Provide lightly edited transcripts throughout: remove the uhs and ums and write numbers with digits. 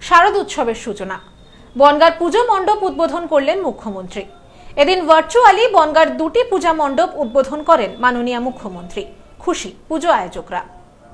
শারদ উৎসবের সূচনা। বনগাঁর পুজো মণ্ডপ উদ্বোধন করলেন মুখ্যমন্ত্রী। এদিন ভার্চুয়ালি বনগাঁর দুটি পূজা মণ্ডপ উদ্বোধন করেন মাননীয় মুখ্যমন্ত্রী। খুশি পুজো আয়োজকরা।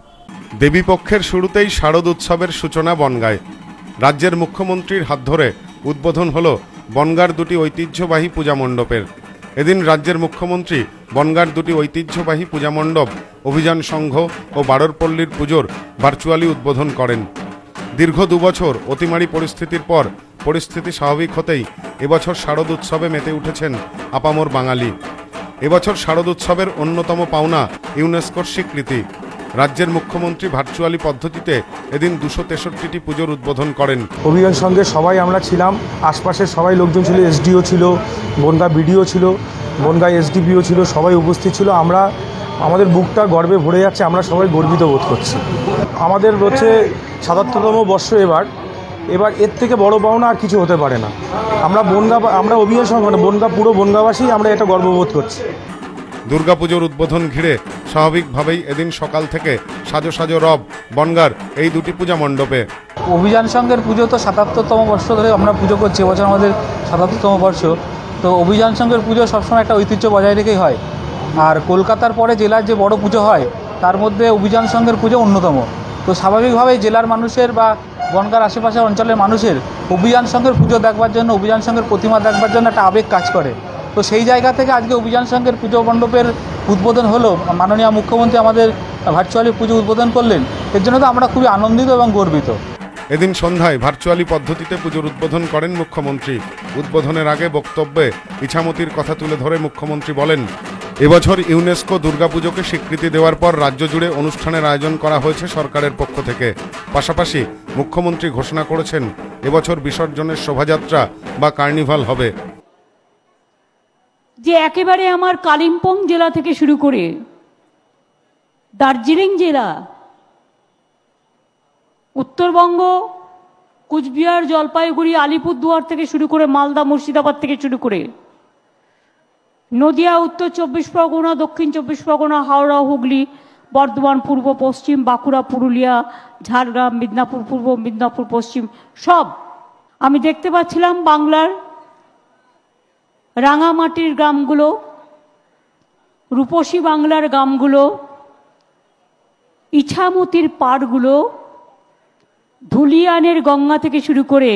দেবীপক্ষের শুরুতেই শারদ উৎসবের সূচনা বনগাঁয়। রাজ্যের মুখ্যমন্ত্রীর হাত ধরে উদ্বোধন হলো বনগাঁর দুটি ঐতিহ্যবাহী পূজা মণ্ডপের। এদিন রাজ্যের মুখ্যমন্ত্রী বনগাঁর দুটি ঐতিহ্যবাহী পূজা মণ্ডপ অভিযান সংঘ ও বাড়রপল্লীর পুজোর ভার্চুয়ালি উদ্বোধন করেন। দীর্ঘ 2 বছর অতিমারি পরিস্থিতির পর পরিস্থিতি স্বাভাবিক হতেই এবছর শারদ উৎসবে মেতে উঠেছেন আপামর বাঙালি। এবছর শারদ উৎসবের অন্যতম পাওনা ইউনেস্কোর স্বীকৃতি। রাজ্যের মুখ্যমন্ত্রী ভার্চুয়ালি পদ্ধতিতে এদিন 263টি পুজোর উদ্বোধন করেন। অভিযান সঙ্গে সবাই আমরা ছিলাম, আশপাশের সবাই লোকজন ছিল, এসডিও ছিল, বনগাঁ বিডিও ছিল, বনগাঁ এসডিপিও ছিল, সবাই উপস্থিত ছিল। আমাদের বুকটা গর্বে ভরে যাচ্ছে, আমরা সবাই গর্বিত বোধ করছি। আমাদের হচ্ছে ৭৭তম বর্ষ। এবার এর থেকে বড় পাওনা আর কিছু হতে পারে না। আমরা অভিযান সঙ্গে পুরো বনগাঁবাসী আমরা এটা গর্ববোধ করছি। দুর্গাপুজোর উদ্বোধন ঘিরে স্বাভাবিকভাবেই এদিন সকাল থেকে সাজো সাজো রব বনগাঁর এই দুটি পূজা মণ্ডপে। অভিযান সংঘের পুজো তো ৭৭তম বর্ষ ধরে আমরা পুজো করছি, এবছর আমাদের ৭৭তম বর্ষ। তো অভিযান সংঘের পুজো সবসময় একটা ঐতিহ্য বজায় রেখেই হয়। আর কলকাতার পরে জেলার যে বড় পুজো হয় তার মধ্যে অভিযান সংঘের পুজো অন্যতম। তো স্বাভাবিকভাবেই জেলার মানুষের বা বনগাঁর আশেপাশের অঞ্চলের মানুষের অভিযান সংঘের পুজো দেখবার জন্য, অভিযান সংঘের প্রতিমা দেখবার জন্য একটা আবেগ কাজ করে। তো সেই জায়গা থেকে আজকে অভিযান সংঘের পুজো মণ্ডপের উদ্বোধন হলো, মাননীয় মুখ্যমন্ত্রী আমাদের ভার্চুয়ালি পুজো উদ্বোধন করলেন। এর জন্য তো আমরা খুবই আনন্দিত এবং গর্বিত। এদিন সন্ধ্যায় ভার্চুয়ালি পদ্ধতিতে পুজোর উদ্বোধন করেন মুখ্যমন্ত্রী। উদ্বোধনের আগে বক্তব্যে ইছামতির কথা তুলে ধরে মুখ্যমন্ত্রী বলেন, এবছর ইউনেস্কো দুর্গাপুজোকে স্বীকৃতি দেওয়ার পর রাজ্য জুড়ে অনুষ্ঠানের আয়োজন করা হয়েছে সরকারের পক্ষ থেকে। পাশাপাশি মুখ্যমন্ত্রী ঘোষণা করেছেন এবছর বিসর্জনের শোভাযাত্রা বা কার্নিভাল হবে। যে একেবারে আমার কালিম্পং জেলা থেকে শুরু করে দার্জিলিং জেলা, উত্তরবঙ্গ, কুচবিহার, জলপাইগুড়ি, আলিপুরদুয়ার থেকে শুরু করে মালদা, মুর্শিদাবাদ থেকে শুরু করে নদিয়া, উত্তর 24 পরগনা, দক্ষিণ 24 পরগনা, হাওড়া, হুগলি, বর্ধমান, পূর্ব পশ্চিম, বাঁকুড়া, পুরুলিয়া, ঝাড়গ্রাম, মিদনাপুর পূর্ব, মিদনাপুর পশ্চিম, সব আমি দেখতে পাচ্ছিলাম। বাংলার রাঙামাটির গ্রামগুলো, রূপসী বাংলার গ্রামগুলো, ইছামতির পাড়গুলো, ধুলিয়ানের গঙ্গা থেকে শুরু করে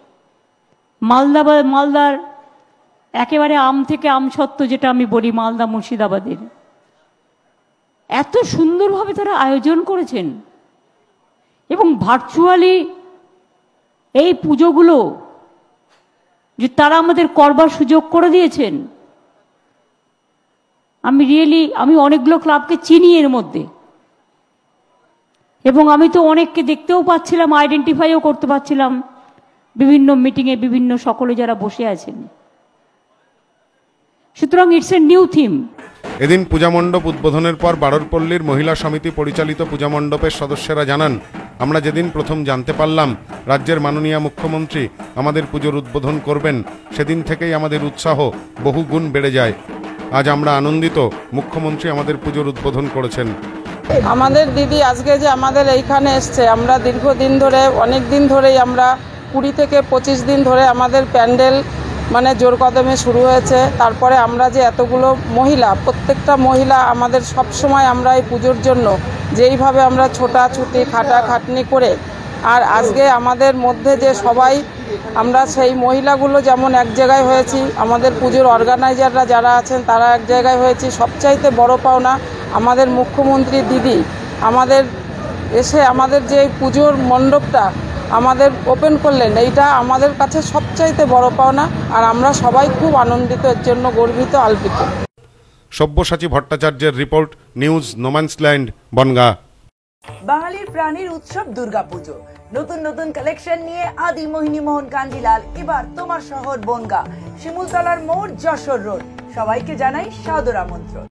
মালদার একেবারে আম থেকে আমসত্ত্ব, যেটা আমি বলি মালদা মুর্শিদাবাদের, এত সুন্দরভাবে তারা আয়োজন করেছেন। এবং ভার্চুয়ালি এই পুজোগুলো যে তারা আমাদের করবার সুযোগ করে দিয়েছেন, আমি অনেকগুলো ক্লাবকে চিনি এর মধ্যে, এবং আমি তো অনেককে দেখতেও পাচ্ছিলাম, আইডেন্টিফাইও করতে পারছিলাম বিভিন্ন মিটিংয়ে, বিভিন্ন সকলে যারা বসে আছেন। সুতরাং ইটস এ নিউ থিম। এদিন পূজা মণ্ডপ উদ্বোধনের পর বাড়রপল্লীর মহিলা সমিতি পরিচালিত পূজা মণ্ডপের সদস্যরা জানান, আমরা যেদিন প্রথম জানতে পারলাম রাজ্যের মাননীয় মুখ্যমন্ত্রী আমাদের পুজোর উদ্বোধন করবেন, সেদিন থেকেই আমাদের উৎসাহ বহু গুণ বেড়ে যায়। আজ আমরা আনন্দিত মুখ্যমন্ত্রী আমাদের পুজোর উদ্বোধন করেছেন। আমাদের দিদি আজকে যে আমাদের এইখানে এসছে, আমরা দীর্ঘদিন ধরে, অনেক দিন ধরেই আমরা 20 থেকে 25 দিন ধরে আমাদের প্যান্ডেল জোর কদমে শুরু হয়েছে। তারপরে আমরা যে এতগুলো মহিলা, প্রত্যেকটা মহিলা আমাদের সব সময় আমরা এই পুজোর জন্য যেইভাবে আমরা ছোটাছুটি খাটাখাটনি করে, আর আজকে আমাদের মধ্যে যে সবাই আমরা সেই মহিলাগুলো যেমন এক জায়গায় হয়েছি, আমাদের পুজোর অর্গানাইজাররা যারা আছেন তারা এক জায়গায় হয়েছি। সবচাইতে বড় পাওনা আমাদের মুখ্যমন্ত্রী দিদি আমাদের এসে আমাদের যে পুজোর মণ্ডপটা আমাদের ওপেন করলেন, এইটা আমাদের কাছে সবচাইতে বড় পাওনা। আর আমরা সবাই খুব আনন্দিত, এর জন্য গর্বিত, আলপিত। সব্যসাচী ভট্টাচার্যের রিপোর্ট, নিউজ, নোম্যান্সল্যান্ড, বনগাঁ। বাঙালির প্রাণীর উৎসব দুর্গাপুজো। নতুন নতুন কালেকশন নিয়ে আদি মোহিনী মোহন কাঞ্জিলাল এবার তোমার শহর বনগাঁ, শিমুলতলার মোড়, যশোর রোড। সবাইকে জানাই সাদর আমন্ত্রণ।